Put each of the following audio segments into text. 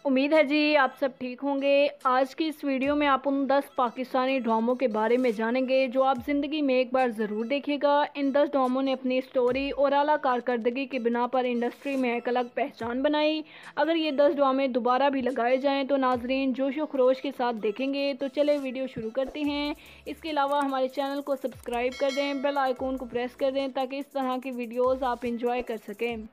उम्मीद है जी आप सब ठीक होंगे। आज की इस वीडियो में आप उन 10 पाकिस्तानी ड्रामों के बारे में जानेंगे जो आप ज़िंदगी में एक बार ज़रूर देखिएगा। इन 10 ड्रामों ने अपनी स्टोरी और आला कारकर्दगी की बिना पर इंडस्ट्री में एक अलग पहचान बनाई। अगर ये 10 ड्रामे दोबारा भी लगाए जाएं तो नाजरीन जोश व खरोश के साथ देखेंगे। तो चले वीडियो शुरू करते हैं। इसके अलावा हमारे चैनल को सब्सक्राइब कर दें, बेल आइकॉन को प्रेस कर दें ताकि इस तरह की वीडियोज़ आप इंजॉय कर सकें।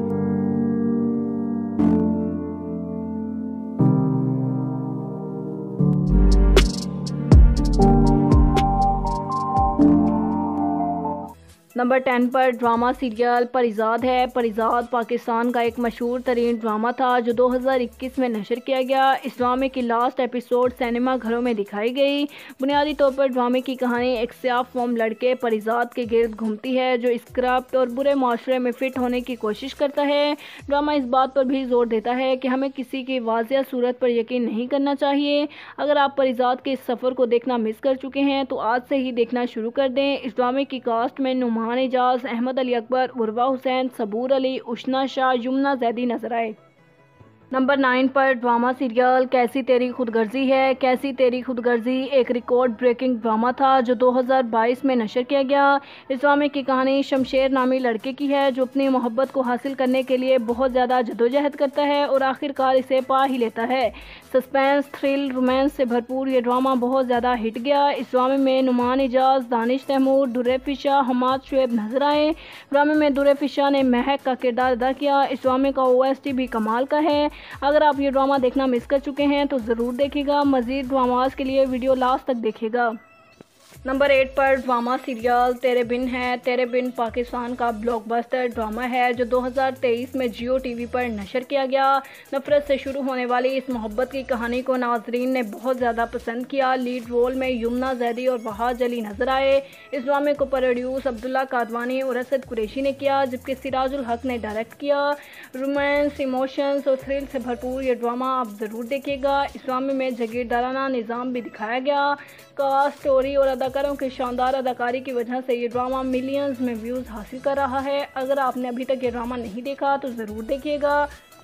नंबर 10 पर ड्रामा सीरियल परिजाद है। परिजाद पाकिस्तान का एक मशहूर तरीन ड्रामा था जो 2021 में नशर किया गया। इस ड्रामे की लास्ट एपिसोड सिनेमा घरों में दिखाई गई। बुनियादी तौर पर ड्रामे की कहानी एक सियाफ फॉर्म लड़के परिजाद के गिर्द घूमती है जो इस करप्ट और बुरे माशरे में फ़िट होने की कोशिश करता है। ड्रामा इस बात पर भी जोर देता है कि हमें किसी की वाज़िया सूरत पर यकीन नहीं करना चाहिए। अगर आप परिजाद के इस सफ़र को देखना मिस कर चुके हैं तो आज से ही देखना शुरू कर दें। इस ड्रामे की कास्ट में नुमान एजाज, अहमद अली अकबर, उर्वा हुसैन, सबूर अली, उशना शाह, युमना जैदी नजर आए। नंबर 9 पर ड्रामा सीरियल कैसी तेरी खुदगर्जी है। कैसी तेरी खुदगर्जी एक रिकॉर्ड ब्रेकिंग ड्रामा था जो 2022 में नशर किया गया। इस ड्रामे की कहानी शमशेर नामी लड़के की है जो अपनी मोहब्बत को हासिल करने के लिए बहुत ज़्यादा जदोजहद करता है और आखिरकार इसे पा ही लेता है। सस्पेंस, थ्रिल, रोमांस से भरपूर ये ड्रामा बहुत ज़्यादा हिट गया। इस ड्रामे में नुमान एजाज, दानिश तैमूर, दुर्रे फिशा, हमाद शुएब नजर आए। ड्रामे में दुर्रे फिशा ने महक का किरदार अदा किया। इस ड्रामे का OST भी कमाल का है। अगर आप ये ड्रामा देखना मिस कर चुके हैं तो ज़रूर देखिएगा। मज़ीद ड्रामास के लिए वीडियो लास्ट तक देखिएगा। नंबर 8 पर ड्रामा सीरियल तेरे बिन है। तेरे बिन पाकिस्तान का ब्लॉकबस्टर ड्रामा है जो 2023 में जियो टीवी पर नशर किया गया। नफरत से शुरू होने वाली इस मोहब्बत की कहानी को नाजरीन ने बहुत ज़्यादा पसंद किया। लीड रोल में युमना जैदी और वहाज अली नजर आए। इस ड्रामे को प्रोड्यूस अब्दुल्ला कादवानी और असद कुरैशी ने किया जबकि सिराजुल हक ने डायरेक्ट किया। रोमांस, इमोशंस और थ्रिल से भरपूर ये ड्रामा आप ज़रूर देखिएगा। इस ड्रामे में जागीरदाराना निज़ाम भी दिखाया गया। कास्ट, स्टोरी और अदाकारों की शानदार अदाकारी की वजह से ये ड्रामा मिलियंस में व्यूज़ हासिल कर रहा है। अगर आपने अभी तक ये ड्रामा नहीं देखा तो ज़रूर देखिएगा।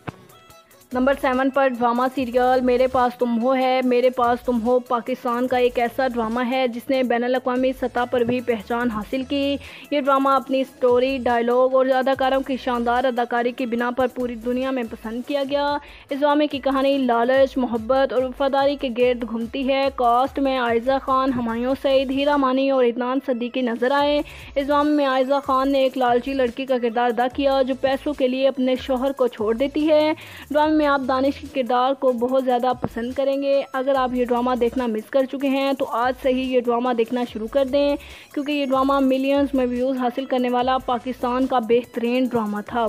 नंबर 7 पर ड्रामा सीरियल मेरे पास तुम हो है। मेरे पास तुम हो पाकिस्तान का एक ऐसा ड्रामा है जिसने बैनुल-अक़वामी सतह पर भी पहचान हासिल की। ये ड्रामा अपनी स्टोरी, डायलॉग और अदाकारों की शानदार अदाकारी की बिना पर पूरी दुनिया में पसंद किया गया। इस ड्रामे की कहानी लालच, मोहब्बत और वफादारी के गिर्द घूमती है। कास्ट में आयज़ा खान, हुमायूं सईद, हीरा मानी और इदनान सदीकी नजर आए। इस ड्रामे में आयज़ा खान ने एक लालची लड़की का किरदार अदा किया जो पैसों के लिए अपने शौहर को छोड़ देती है। ड्रामे में आप दानिश के किरदार को बहुत ज़्यादा पसंद करेंगे। अगर आप ये ड्रामा देखना मिस कर चुके हैं तो आज से ही ये ड्रामा देखना शुरू कर दें क्योंकि ये ड्रामा मिलियंस में व्यूज़ हासिल करने वाला पाकिस्तान का बेहतरीन ड्रामा था।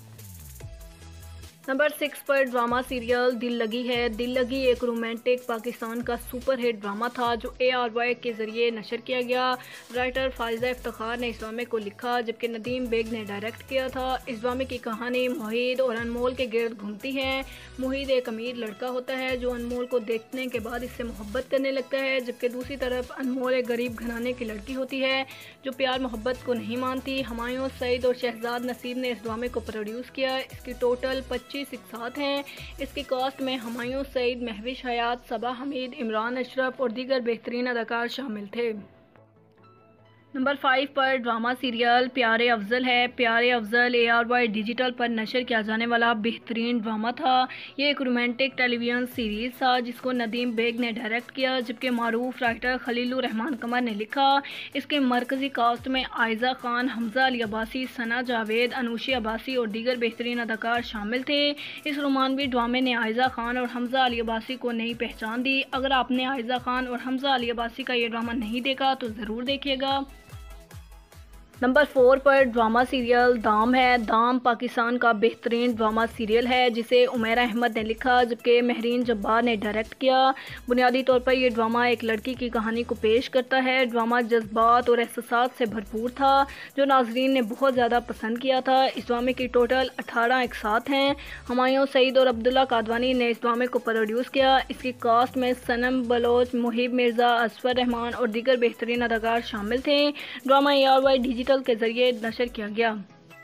नंबर 6 पर ड्रामा सीरियल दिल लगी है। दिल लगी एक रोमांटिक पाकिस्तान का सुपर हिट ड्रामा था जो ARY के ज़रिए नशर किया गया। राइटर फायज़ा इफ्तिखार ने इस ड्रामे को लिखा जबकि नदीम बेग ने डायरेक्ट किया था। इस ड्रामे की कहानी मोहित और अनमोल के गिर्द घूमती है। मोहित एक अमीर लड़का होता है जो अनमोल को देखने के बाद इससे मोहब्बत करने लगता है जबकि दूसरी तरफ अनमोल एक गरीब घराने की लड़की होती है जो प्यार मोहब्बत को नहीं मानती। हुमायूं सईद और शहजाद नसीब ने इस ड्रामे को प्रोड्यूस किया। इसकी टोटल 25 साथ हैं। इसकी कास्ट में हुमायूं सईद, महविश हयात, सबा हमीद, इमरान अशरफ और दीगर बेहतरीन अदाकार शामिल थे। नंबर 5 पर ड्रामा सीरियल प्यारे अफजल है। प्यारे अफजल ARY डिजिटल पर नशर किया जाने वाला बेहतरीन ड्रामा था। ये एक रोमांटिक टेलीविज़न सीरीज़ था जिसको नदीम बेग ने डायरेक्ट किया जबकि मारूफ राइटर खलीलुर रहमान कमर ने लिखा। इसके मरकज़ी कास्ट में आयज़ा खान, हमजा अली अब्बासी, सना जावेद, अनुशी अब्बासी और दीगर बेहतरीन अदाकार शामिल थे। इस रोमानवी ड्रामे ने आयज़ा खान और हमजा अली अब्बासी को नई पहचान दी। अगर आपने आयज़ा खान और हमजा अली अब्बासी का ये ड्रामा नहीं देखा तो ज़रूर देखिएगा। नंबर 4 पर ड्रामा सीरियल दाम है। दाम पाकिस्तान का बेहतरीन ड्रामा सीरियल है जिसे उमैरा अहमद ने लिखा जबकि महरीन जब्बार ने डायरेक्ट किया। बुनियादी तौर पर यह ड्रामा एक लड़की की कहानी को पेश करता है। ड्रामा जज्बात और एहसासात से भरपूर था जो नाजरीन ने बहुत ज़्यादा पसंद किया था। इस ड्रामे की टोटल 18 एकसाथ हैं। हुमायूं सईद और अब्दुल्ला कादवानी ने इस ड्रामे को प्रोड्यूस किया। इसकी कास्ट में सनम बलोच, मुहिब मिर्ज़ा, असफर रहमान और दीगर बेहतरीन अदाकार शामिल थे। ड्रामा ARY डिजिटल के ज़रिए नशर किया गया।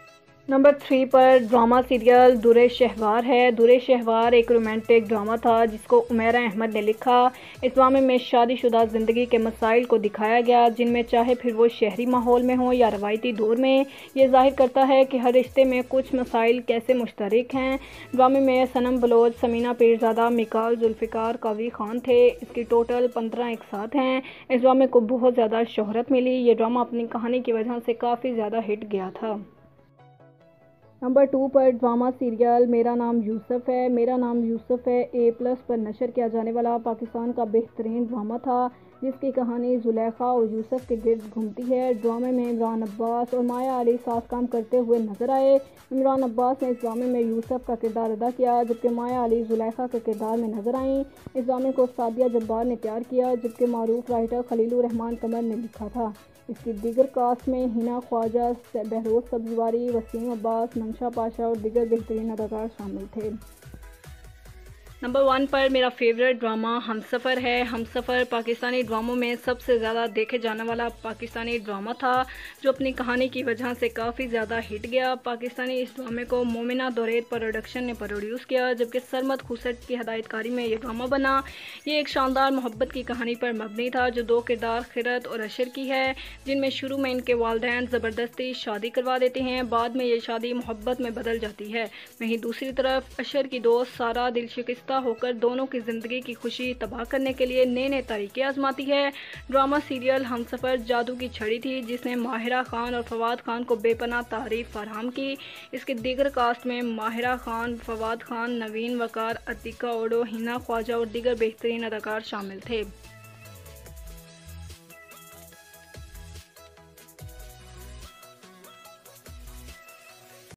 नंबर 3 पर ड्रामा सीरियल दुरे शहवार है। दुरे शहवार एक रोमांटिक ड्रामा था जिसको उमैरा अहमद ने लिखा। इस ड्रामे में शादीशुदा ज़िंदगी के मसाइल को दिखाया गया, जिनमें चाहे फिर वो शहरी माहौल में हो या रवायती दौर में, ये जाहिर करता है कि हर रिश्ते में कुछ मसाइल कैसे मुश्तरक हैं। ड्रामे में सनम बलोच, समीना पीरज़ादा, मिकाल जुल्फ़िकार, कावी खान थे। इसकी टोटल 15 एक साथ हैं। इस ड्रामे को बहुत ज़्यादा शोहरत मिली। ये ड्रामा अपनी कहानी की वजह से काफ़ी ज़्यादा हिट गया था। नंबर 2 पर ड्रामा सीरियल मेरा नाम यूसुफ है। मेरा नाम यूसुफ है A+ पर नशर किया जाने वाला पाकिस्तान का बेहतरीन ड्रामा था, जिसकी कहानी जुलेखा और यूसुफ के गिर्द घूमती है। ड्रामे में इमरान अब्बास और माया अली साथ काम करते हुए नजर आए। इमरान अब्बास ने इस ड्रामे में यूसुफ का किरदार अदा किया, जबकि माया अली जुलेखा के किरदार में नजर आईं। इस ड्रामे को सादिया जब्बार ने तैयार किया, जबकि मारूफ राइटर खलीलुर रहमान कमर ने लिखा था। इसकी दीगर कास्ट में हिना ख्वाजा, बहरोज सब्जवारी, वसीम अब्बास, मंशा पाशा और दीगर बेहतरीन अदाकार शामिल थे। नंबर 1 पर मेरा फेवरेट ड्रामा हमसफ़र है। हमसफ़र पाकिस्तानी ड्रामों में सबसे ज़्यादा देखे जाने वाला पाकिस्तानी ड्रामा था, जो अपनी कहानी की वजह से काफ़ी ज़्यादा हिट गया। पाकिस्तानी इस ड्रामे को मोमिना दौरेद प्रोडक्शन ने प्रोड्यूस किया, जबकि सरमद खुसट की हदायतकारी में ये ड्रामा बना। ये एक शानदार मोहब्बत की कहानी पर मबनी था, जो दो किरदार खिरत और अशर की है, जिनमें शुरू में इनके वालिदैन ज़बरदस्ती शादी करवा देते हैं। बाद में ये शादी मोहब्बत में बदल जाती है। वहीं दूसरी तरफ अशर की दोस्त सारा दिलशिकस्ता होकर दोनों की जिंदगी की खुशी तबाह करने के लिए नए नए तरीके आजमाती है। ड्रामा सीरियल हमसफ़र जादू की छड़ी थी, जिसने माहिरा खान और फवाद खान को बेपनाह तारीफ फराहम की। इसके दीगर कास्ट में माहिरा खान, फवाद खान, नवीन वकार, अतिका ओडो, हिना ख्वाजा और दीगर बेहतरीन अदाकार शामिल थे।